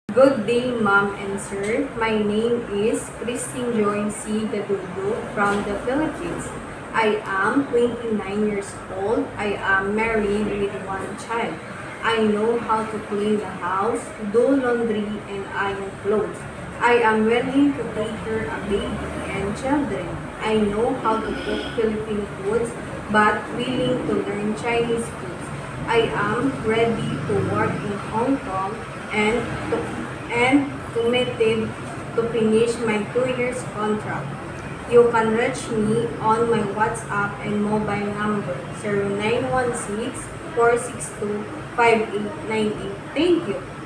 Good day, Ma'am and Sir. My name is Christine Joy C. Gadugo from the Philippines. I am 29 years old. I am married with one child. I know how to clean the house, do laundry, and iron clothes. I am willing to take care of baby and children. I know how to cook Filipino foods, but willing to learn Chinese foods. I am ready to work in Hong Kong and to committed to finish my 2 years contract. You can reach me on my WhatsApp and mobile number 0916 462 5898. Thank you.